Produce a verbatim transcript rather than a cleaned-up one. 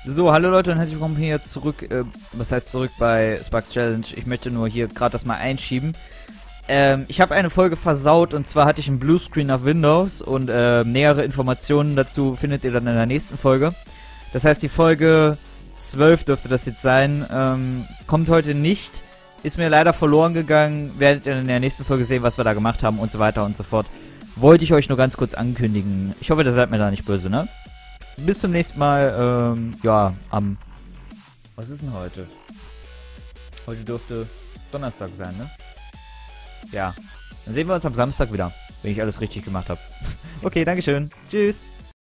So, hallo Leute und herzlich willkommen hier zurück, äh, was heißt zurück bei Sparks Challenge. Ich möchte nur hier gerade das mal einschieben. Ähm, ich habe eine Folge versaut und zwar hatte ich einen Bluescreen auf Windows und äh, nähere Informationen dazu findet ihr dann in der nächsten Folge. Das heißt, die Folge zwölf dürfte das jetzt sein, ähm, kommt heute nicht, ist mir leider verloren gegangen, werdet ihr in der nächsten Folge sehen, was wir da gemacht haben und so weiter und so fort. Wollte ich euch nur ganz kurz ankündigen. Ich hoffe, ihr seid mir da nicht böse, ne? Bis zum nächsten Mal, ähm, ja, am... Was ist denn heute? Heute dürfte Donnerstag sein, ne? Ja. Dann sehen wir uns am Samstag wieder, wenn ich alles richtig gemacht habe. Okay, Dankeschön. Tschüss.